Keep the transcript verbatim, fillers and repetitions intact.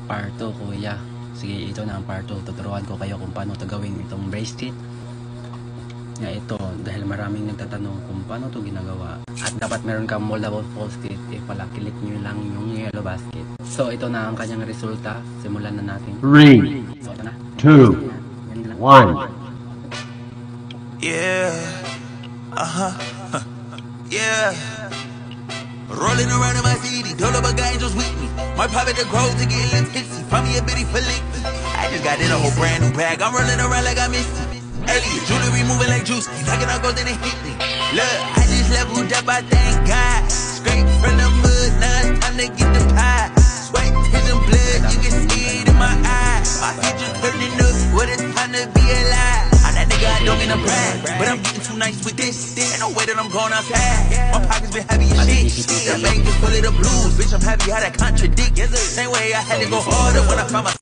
part two, kuya. Sige, ito na ang part two. Tuturuan ko kayo kung paano ito gawin itong bracelet. Nga ito, dahil maraming nagtatanong kung paano ito ginagawa. At dapat meron kang moldable basket, eh pala, kilik nyo lang yung yellow basket. So, ito na ang kanyang resulta. Simulan na natin. three, so, ito na. two, one. Yeah. Uh-huh. Yeah. Rolling around in my city, told up a guy angels with me. My pocket the grows to get a little tipsy. Find me a bitty for lick. I just got in a whole brand new bag. I'm rolling around like I missed it. Elliot, jewelry moving like juice. Knocking out gold, then it hit me. Look, I just leveled up, I thank God. Straight from the mud, now it's time to get the pie. Sweat, tears and blood, you can see it in my eyes. My future turning up, what it's time to be alive. I'm that nigga, I don't mean to brag, but I'm getting too nice with this. Ain't no way that I'm going outside. My pockets been heavy as shit. That bank is full of the blues, bitch. I'm happy how that contradict. Same way I had to go harder when I found my